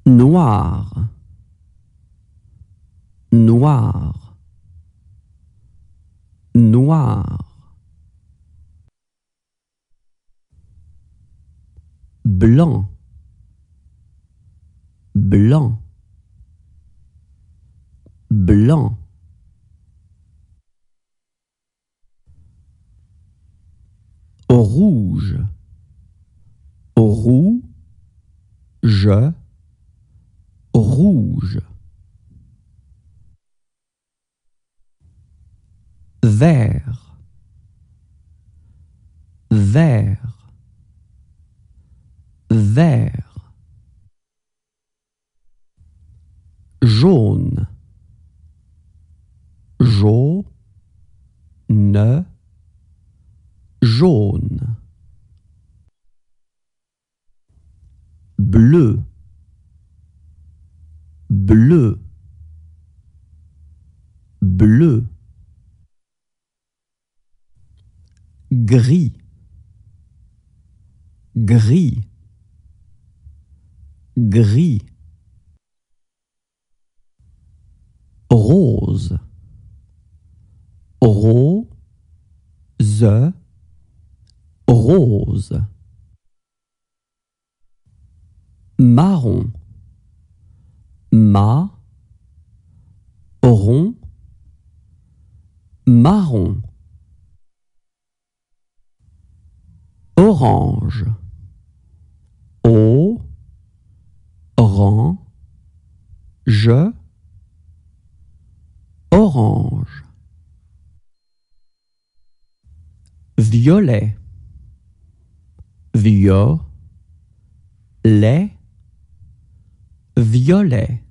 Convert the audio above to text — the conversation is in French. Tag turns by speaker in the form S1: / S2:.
S1: Noir, noir, noir. Blanc, blanc, blanc. Rouge, rouge, rouge. Vert, vert, vert. Jaune, jaune, jaune. Bleu, bleu, bleu. Gris, gris, gris. Rose, rose, rose. Marron, marron, marron. Orange, orange, orange. Violet, violet, violet.